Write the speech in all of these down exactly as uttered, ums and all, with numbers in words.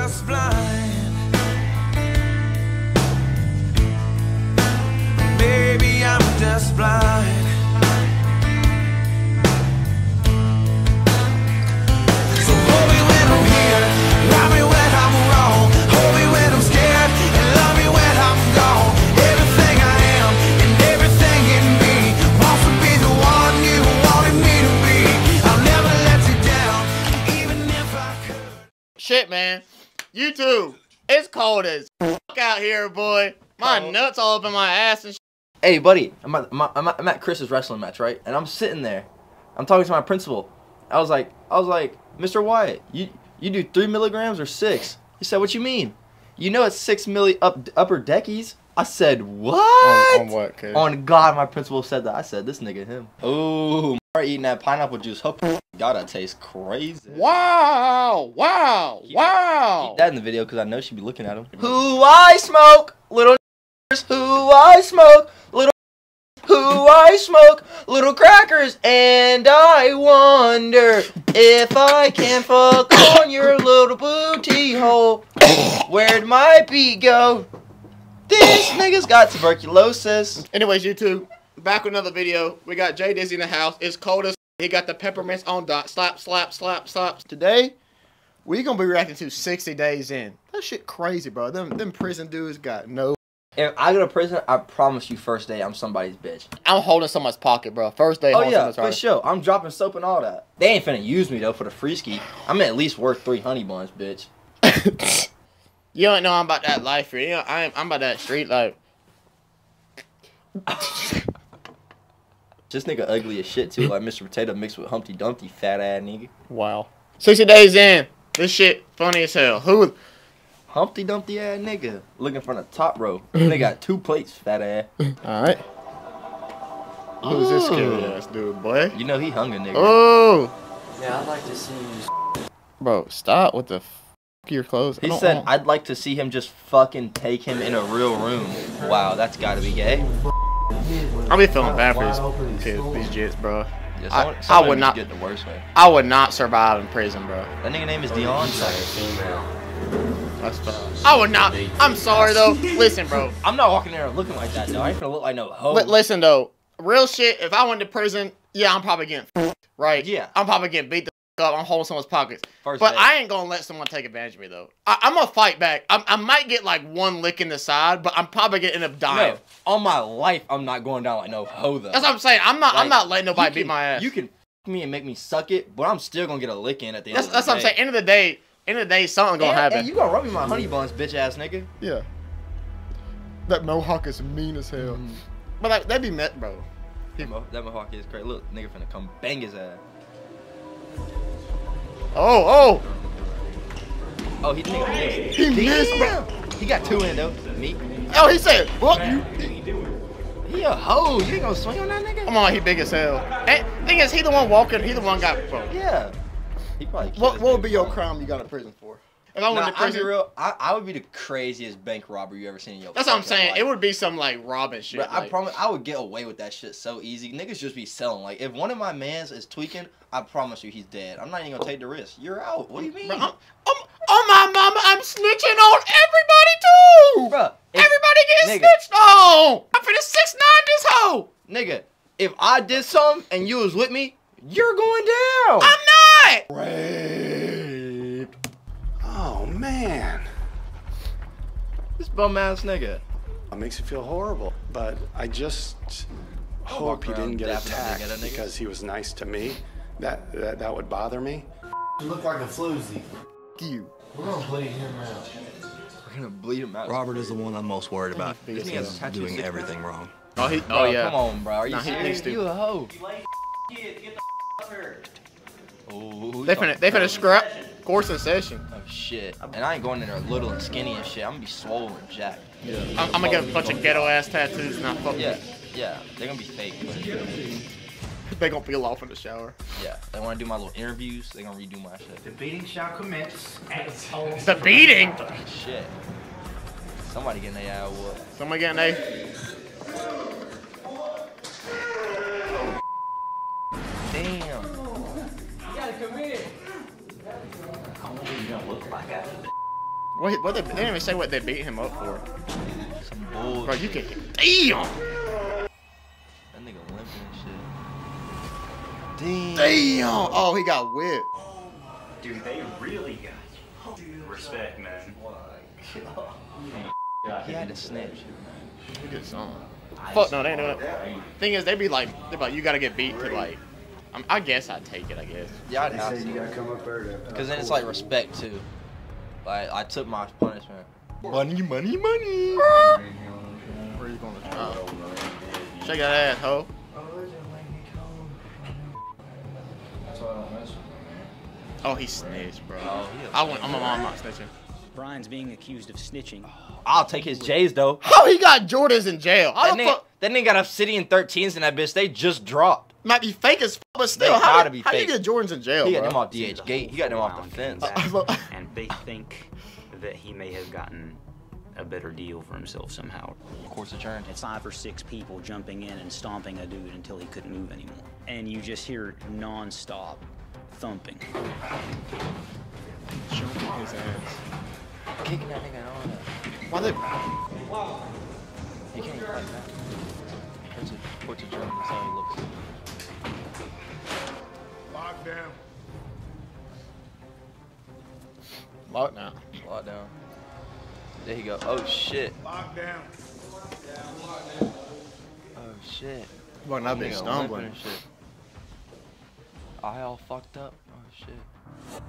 just blind. Maybe I'm just blind. So hold me when I'm here, love me when I'm wrong. Hold me when I'm scared, and love me when I'm gone. Everything I am and everything in me wants to be the one you wanted me to be. I'll never let you down, even if I could. Shit, man. YouTube, it's cold as fuck out here, boy. My Cold. nuts all up in my ass and shit. Hey, buddy, I'm at, I'm, at, I'm at Chris's wrestling match, right? And I'm sitting there. I'm talking to my principal. I was like, I was like, Mister Wyatt, you you do three milligrams or six? He said, what you mean? You know it's six milli up upper deckies. I said, what? On, on what, kid? On God, my principal said that. I said, this nigga him. Ooh, eating that pineapple juice. Hope God, that tastes crazy. Wow, wow, Keep wow. Keep that in the video because I know she'd be looking at him. Who I smoke, little who I smoke, little who I smoke, little crackers, and I wonder if I can fuck on your little booty hole. Where'd my beat go? This nigga's got tuberculosis. Anyways, YouTube, back with another video. We got Jay Dizzy in the house. It's cold as he got the peppermints on dot. Slap, slap, slap, slap. Today, we gonna be reacting to sixty days in. That shit crazy, bro. Them them prison dudes got no. If I go to prison, I promise you first day I'm somebody's bitch. I'm holding someone's pocket, bro. First day. Oh holding yeah, someone's for heart. sure. I'm dropping soap and all that. They ain't finna use me though for the free ski. I'm at least worth three honey buns, bitch. You don't know I'm about that life here. You know, I'm I'm about that street life. This nigga ugly as shit too, like Mister Potato mixed with Humpty Dumpty, fat ass nigga. Wow. sixty days in. This shit funny as hell. Who? Humpty Dumpty ass nigga. Looking from the top row. They got two plates, fat ass. Alright. Who's this scary ass dude, boy? You know he hungry, nigga. Oh. Yeah, I'd like to see you just Bro, stop with the f your clothes. I He don't said, want- I'd like to see him just fucking take him in a real room. Wow, that's gotta be gay. I'll be feeling bad for these kids, these jits, bro. Yeah, I- someone, I someone would just not- get the worst way. I would not survive in prison, bro. That nigga name is Dion. female. That's tough. I would not. I'm sorry though. Listen, bro. I'm not walking there looking like that though. I ain't gonna look like no hoe. Li- listen though. Real shit. If I went to prison, yeah, I'm probably getting f***ed, right. Yeah. I'm probably getting beat the f- up. I'm holding someone's pockets. First But day. I ain't gonna let someone take advantage of me though. I- I'm gonna fight back. I'm- I might get like one lick in the side, but I'm probably gonna end up dying. No, on my life, I'm not going down like no hoe though. That's what I'm saying. I'm not. I'm Like, not letting nobody you beat can- my ass. You can f me and make me suck it, but I'm still gonna get a lick in at the end That's, of that's the what I'm day. saying. End of the day. End of the day, something gonna and, happen. and you gonna rub me my honey buns, bitch ass nigga. Yeah. That mohawk is mean as hell. Mm. But like, that'd be met, bro. That, mo that mohawk is crazy. Look, nigga finna come bang his ass. Oh, oh. Oh, he nigga missed. He missed, Damn. He got two in though. Me. Oh, he said, fuck you. He a hoe. You ain't gonna swing on that nigga? Come on, he big as hell. And thing is, he the one walking. He the one got, bro. Yeah. He probably. killed What, this what would nigga be your for it. crime you got in prison for? If I went Nah, to I'll be prison, real. I, I would be the craziest bank robber you ever seen in your that's what I'm fucking saying. life. It would be some like robbing shit. But I like- promise, I would get away with that shit so easy. Niggas just be selling. Like, if one of my mans is tweaking, I promise you he's dead. I'm not even gonna take the risk. You're out. What do you mean? Bro, I'm, I'm, oh my mama, I'm snitching on everybody too. Bruh, if- Everybody getting nigga. snitched on. I'm finna six nine this hoe. Nigga, if I did something and you was with me, you're going down. I'm not. raped. Oh, man. This bum ass nigga. It makes you feel horrible. But I just hope he around didn't get dapping up attacked nigga, that nigga. because he was nice to me. That, that, that would bother me. You look like a floozy. You. We're gonna bleed him out. We're gonna bleed him out. Robert is the one I'm most worried about. This nigga has a tattoo Doing six everything wrong. Oh, he. Bro, Oh yeah. Come on, bro. Are you Nah, he serious? needs to. You a hoe. They Ooh, you finna. talking They finna crazy. scrap. Course in session. Oh shit. And I ain't going in there little and skinny and shit. I'm gonna be swollen and jacked. Yeah. I'm, I'm gonna get a bunch of ghetto ass tattoos. Not fuck. Yeah, yeah. They're gonna be fake. But They gonna peel off in the shower. yeah, they wanna do my little interviews. They gonna redo my shit. The beating shall commence at its own. The beating. Shit. Somebody getting their ass whooped. Somebody getting a. Damn. You gotta come in. I wonder what you're gonna look like after this. What? What? They, they didn't even say what they beat him up for. Some bullshit. Bro, you can. Damn. That nigga limping and shit. Damn. Damn. Oh, he got whipped. Dude, they really got you. Respect, man. He had to snitch. He did something. Fuck no, they ain't doing it. Thing is, they be like, they be like, you gotta get beat to like. I'm, I guess I'd take it. I guess. Yeah, I'd have to. Because then it's like respect too. Like I took my punishment. Money, money, money. Where you going to try? Shake that ass, ho. Oh, he snitched, bro. Oh, he a I went. I'm, I'm not snitching. Brian's being accused of snitching. I'll take his J's though. How he got Jordans in jail? How That the nigga, fuck? that nigga got Obsidian thirteens in that bitch. They just dropped. Might be fake as fuck, but still, They how, gotta did- be how you fake. get Jordans in jail, He got bro? them off D H Gate. He got them off the fence. And they think that he may have gotten a better deal for himself somehow. Of course, adjourned. It's five or six people jumping in and stomping a dude until he couldn't move anymore. And you just hear non-stop thumping. Jumping his ass. Kicking that nigga and all that. Why they? He can't even fight back. Court's a- court's adjourned. That's how he looks. Lockdown. Lockdown. Lockdown. There he go. Oh shit. Lockdown. Oh shit. Boy, I've been Nigga stumbling. limping and shit. Eye all fucked up. Oh shit.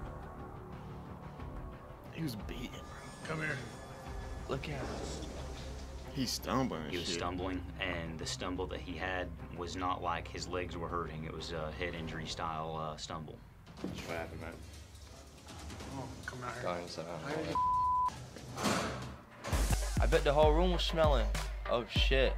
He was beaten. Come here. Look at him. He's stumbling. And He was shit. stumbling, and the stumble that he had was not like his legs were hurting. It was a head injury style uh, stumble. What happened, man? Oh, come out here. Go inside. I bet the whole room was smelling. Oh shit.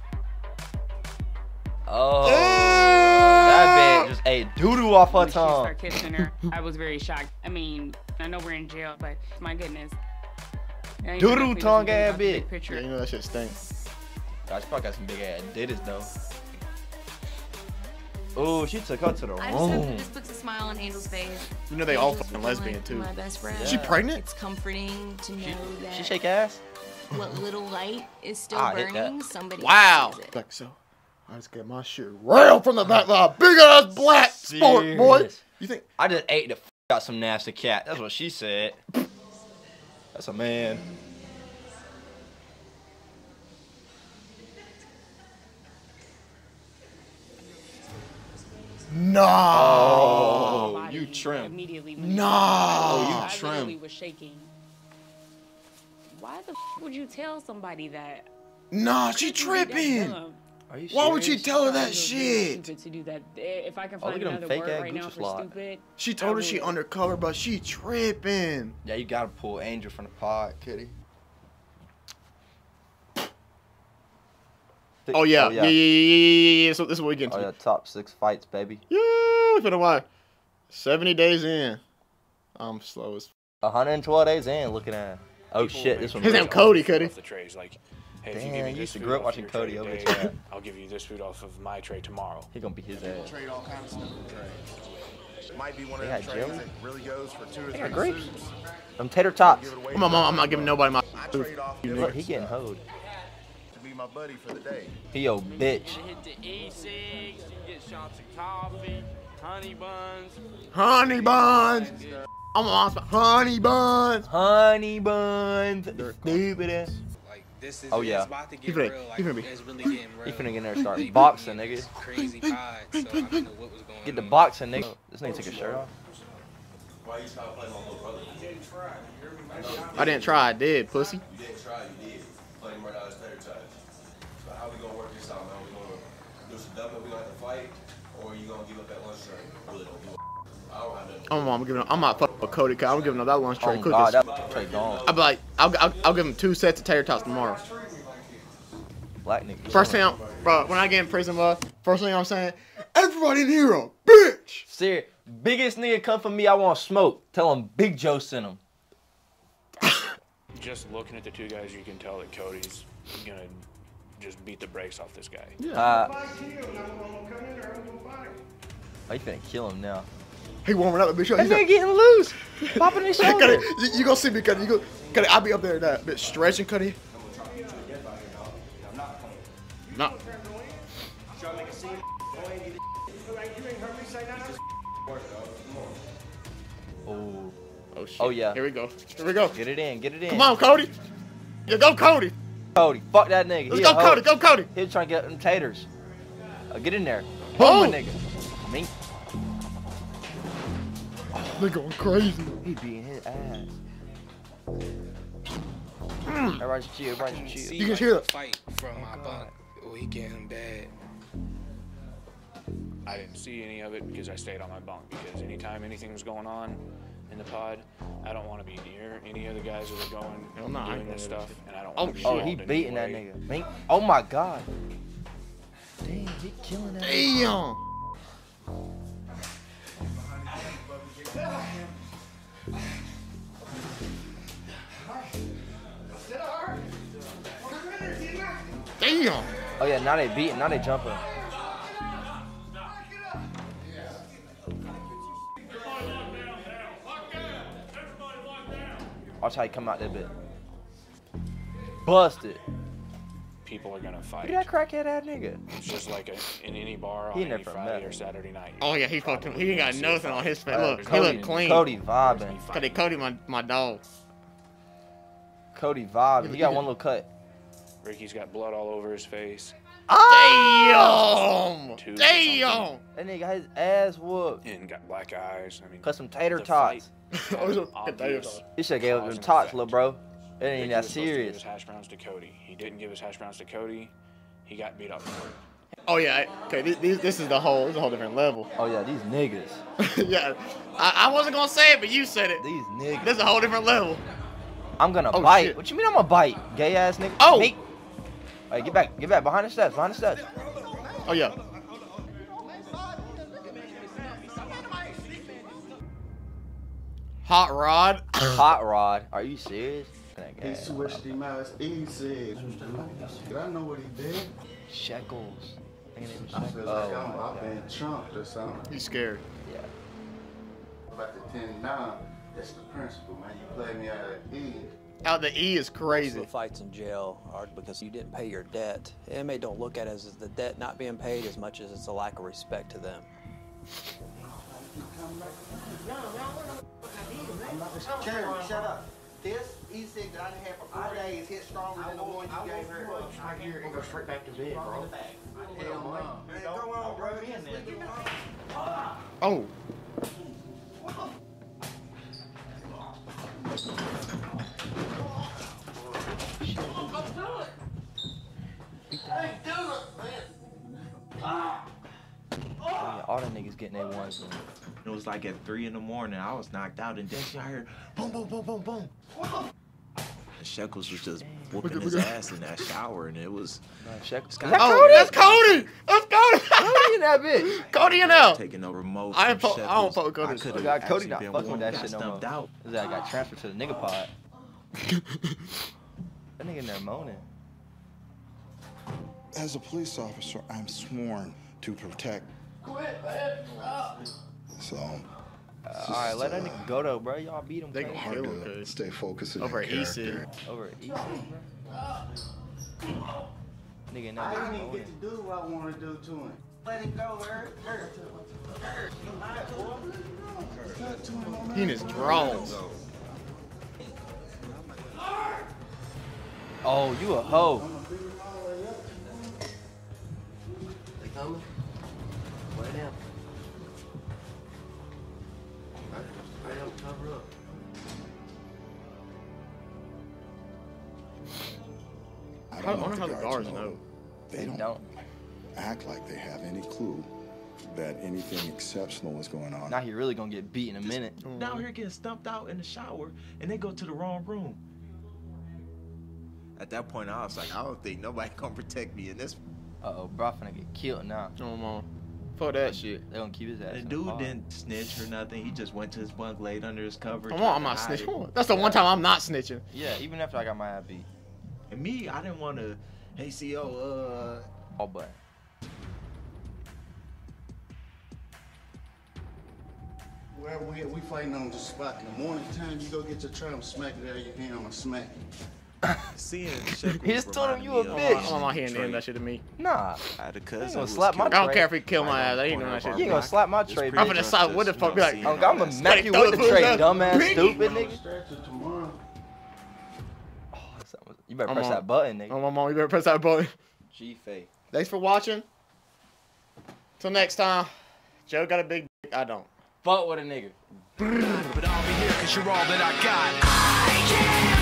Oh, that bitch just ate doo-doo off her When she tongue. started kissing her, I was very shocked. I mean, I know we're in jail, but my goodness. Yeah, you know, Doo-doo definitely tongue doesn't think ass about the big bitch. picture. Yeah, you know that shit stinks. God, she probably got some big ass ditties though. Oh, she took her to the I just hope that room. this puts a smile on Angel's face. You know they all Angel's fucking looking lesbian like too. My best friend. She pregnant? It's comforting to know that She shake ass? what little light is still Ah, I hit that. burning. Somebody Wow. sees it. Like so, I just get my shit railed from the back by a big ass black sport, boy. Serious. You think? I just ate the f out some nasty cat. That's what she said. That's a man. No. Oh, Body you trim. Immediately. when No. Oh, you I trim. literally was shaking. Why the f would you tell somebody that? Nah, she That's tripping. dumb. Are you Why would she serious? tell her I that was very shit? Stupid to do that. If I can Oh, find look at them another fake word ass right now Gucci for slot. stupid. She told her I she would. undercover, but she tripping. Yeah, you gotta pull Angel from the pod, kitty. Oh yeah, yeah, yeah, yeah, yeah, yeah. So this is what we get Oh into. yeah, top six fights, baby. Yeah, we finna watch. Seventy days in. I'm slow as. one hundred twelve days in, looking at. Oh shit, this one. His name Cody, Cody. The trays, like, hey, if you Damn, give me you this used to food grow up off watching your tray Cody over today, there. I'll give you this food off of my tray tomorrow. He gonna be his ass. Trade all kinds of stuff in the trade. Might be one They of got the trades jelly? that really goes for two or They three got grapes. suits. Them tater tots. I'm, I'm, I'm not giving nobody my. I trade off You Look, different he getting stuff hoed. to be my buddy for the day. He yo bitch. Hit the e-cigs, you get shots of coffee, honey buns. Honey buns. I'm on honey buns. Honey buns. Stupid ass. Like this is Oh, yeah. it's about to He get finna- real. he Like finna be- it's really getting real. He finna get in there and start They put me boxing, in nigga. this Crazy pod, so I don't know what was going Get the on. boxing, nigga. This nigga took his shirt off. Why you try to play my little brother? You didn't try. I didn't try. I did, pussy. You didn't try. You did. Play him right out of his tater tots. So how we gonna work this out, man? We gonna do some dumb we gonna have to fight, or you gonna give up that lunch tray? Really don't give a I don't have nothing. I'm, I'm giving. I'm not fucking with Cody. Cause I'm giving him that lunch tray. Oh cookies. god, that tray gone. I'll be like, I'll, I'll, I'll give him two sets of tater tots tomorrow. Black nigga. First thing, I'm, bro, when I get in prison, bro, first thing I'm saying, everybody in here, a bitch. Serious. Biggest nigga come for me, I want smoke. Tell him Big Joe sent him. Just looking at the two guys, you can tell that Cody's gonna just beat the brakes off this guy. Uh, oh, you finna kill him now. He warming up, bitch. That He's nigga like, getting loose. Popping his Cuddy, shoulder. you, you gonna see me, Cuddy. You go, Cuddy. I'll be up there that bit stretching, Cuddy. No. Oh. Oh shit. Oh yeah. Here we go. Here we go. Get it in. Get it in. Come on, Cody. Yeah, go, Cody. Cody. Fuck that nigga. Let's He go, a hoe. Cody. Go, Cody. He was trying to get them taters. Uh, get in there. Oh. Boom, my nigga. I mean, They're going crazy. he beating his ass. Mm. Everybody should chill. Everybody should chill. You can hear it. Fight from my bunk. We getting bad. I didn't see any of it because I stayed on my bunk. Because anytime anything was going on in the pod, I don't want to be near any of the guys that are going Hell no, I doing ain't this going stuff, and I don't Oh, want to be Oh, involved he in beating that any way. nigga. Mink. Oh my god. Damn, he killing that nigga. Damn. Damn. Oh yeah, now they beating. Now they jumping. Watch how he come out that bit. Busted. People are gonna fight. Look at that crackhead ass nigga. It's just like a, in any bar He on in there any for Friday nothing. or Saturday night. Oh yeah, he fucked him. He ain't got See a nothing on fight. his face. Uh, Look, he Cody- look clean. Cody vibing. Cody, Cody, my my dog. Cody vibing. He got one little cut. Ricky's got blood all over his face. Damn. Two or Damn. That nigga got his ass whooped. And got black eyes. I mean, Cut some tater the tots. fight Oh, had it's a- obvious He should have gave up cause them and tots, effect. little bro. It ain't even Ricky that was supposed to give serious. his hash browns to Cody. He didn't give his hash browns to Cody. He got beat up for it. Oh yeah. Okay. This, this, this is the whole. This is a whole different level. Oh yeah, these niggas. Yeah. I, I wasn't gonna say it, but you said it. These niggas. This is a whole different level. I'm gonna Oh, bite. shit. What you mean I'm gonna bite? Gay ass nigga. Oh. Meek. Hey, get back. Get back. Behind the steps. Behind the steps. Oh yeah. Hot Rod. Hot Rod. Are you serious? That He guy. switched him out. He said, "Did I know what he did?" Shekels. Nigga named I feel Shekels. like Oh, I'm, my I've God. been trumped or something. He's scared. Yeah. About the ten nine, that's the principle, man. You play me out of E. Out the E is Most crazy. of the fights in jail are because you didn't pay your debt. The inmate don't look at it as the debt not being paid as much as it's a lack of respect to them. Jeremy, shut up. This e-cig that I done had for four days hit stronger than the one you gave her. Right here and go straight back to bed, bro. Hell no. Man, go on, bro. Oh. Yeah, all the niggas getting their ones. It was like at three in the morning. I was knocked out, and then I heard boom, boom, boom, boom, boom. And Shekels was just whooping his ass in that shower, and it was. Shekels. Oh, that's Cody. That's Cody. Cody in that bitch. Cody in there. Taking over most. I ain't po- I don't fuck with Cody. I could Oh, have God, Cody actually not been fucking with warm, that got shit no more. stumped out. Cause I got transferred to the nigga pod. That nigga in there moaning. As a police officer, I'm sworn to protect. So, Uh, all right, let that nigga go though, bro. Y'all beat him. They crazy. gonna kill him, to cuz. stay focused in Over that at E-Cig. character. Over at E-Cig, bro. Nigga not I even didn't even moaning. get to do what I want to do to him. Let him go, hurt, hurt. He in his drawers. Oh, you a hoe. They coming? Lay down. Lay down, cover up. I I don't know wonder if how the the guards guards know. know. They They don't, don't. act like they have any clue that anything exceptional is going on. Now he really gonna get beat in a minute. Down here getting stumped out in the shower, and they go to the wrong room. At that point, I was like, I don't think nobody gonna protect me in this. Uh oh, bro finna get killed now. Come on. Fuck that shit. They gonna keep his ass. The in dude pod. didn't snitch or nothing. He just went to his bunk, laid under his cover. Come tried on, I'm to not hide snitching. it. Come on. That's the one time I'm not snitching. Yeah, even after I got my ass beat. And me, I didn't want to. Hey, C O, uh. All but. Wherever we at, we fighting on the spot. In the morning time, you go get your try, I'm smack it out of your hand, I'm gonna smack you. Seeing Shekels He's told him you a reminded me bitch. of I'm on here and doing that shit to me. Nah. I had a You cousin ain't who gonna was slap my killed I don't tray. care if he kill my ass. I ain't doing that shit. You ain't gonna slap my tray, I'm gonna bitch. decide what the fuck. Be like, Oh, I'm gonna smack you with the tray, dumbass, stupid nigga. Tomorrow. You better I'm press on. that button, nigga. Oh, my mom, you better press that button. G-Fay. Thanks for watching. Till next time. Joe got a big dick. I don't. Fuck with a nigga. But I'll be here 'cause you're all that I got. I can't